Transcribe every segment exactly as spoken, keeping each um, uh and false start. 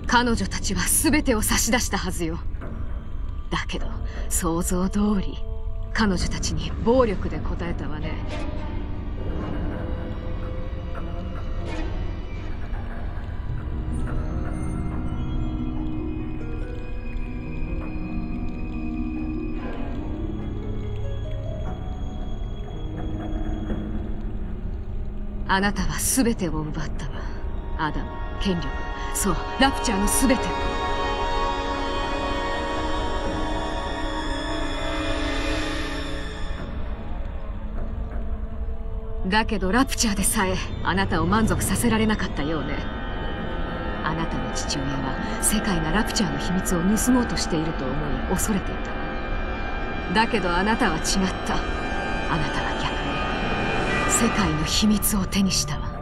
彼女たちは全てを差し出したはずよ。だけど想像通り彼女たちに暴力で応えたわね。あなたは全てを奪ったわ。アダム、権力、そう、ラプチャーの全てを。だけどラプチャーでさえあなたを満足させられなかったようね。あなたの父親は世界がラプチャーの秘密を盗もうとしていると思い恐れていた。だけどあなたは違った。あなたは逆に世界の秘密を手にしたわ。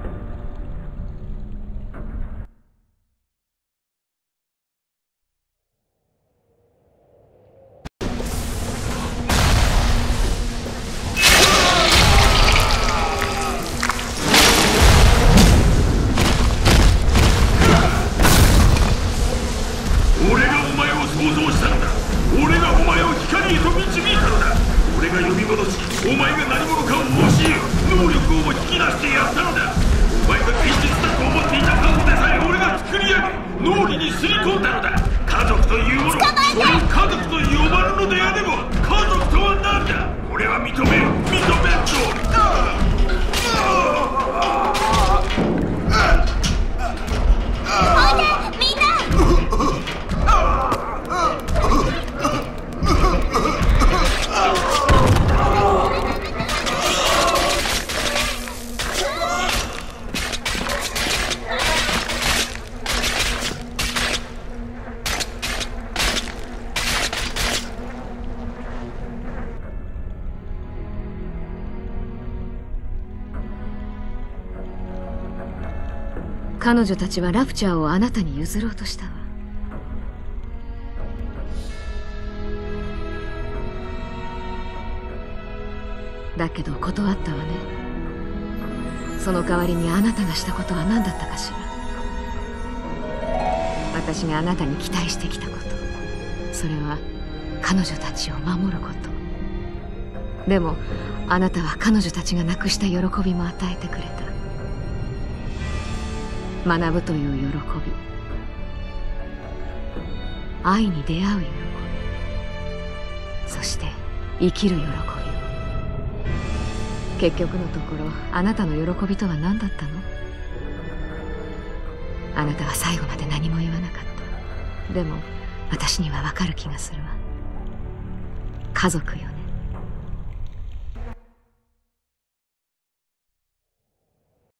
俺がお前を創造したのだ。俺がお前を光へと導いたのだ。俺が呼び戻し、お前が何者かを教え、能力をも引き出してやったのだ。お前が現実だと思っていた過去でさえ俺が作り上げ、脳裏にすり込んだのだ。家族というもの、それを家族と呼ばぬのであれば、家族とは何だ。俺は認め、認めんと。 彼女たちはラプチャーをあなたに譲ろうとしたわ。だけど断ったわね。その代わりにあなたがしたことは何だったかしら。私があなたに期待してきたこと、それは彼女たちを守ること。でもあなたは彼女たちがなくした喜びも与えてくれた。学ぶという喜び、愛に出会う喜び、そして生きる喜びを。結局のところあなたの喜びとは何だったの？あなたは最後まで何も言わなかった。でも私にはわかる気がするわ。家族よね。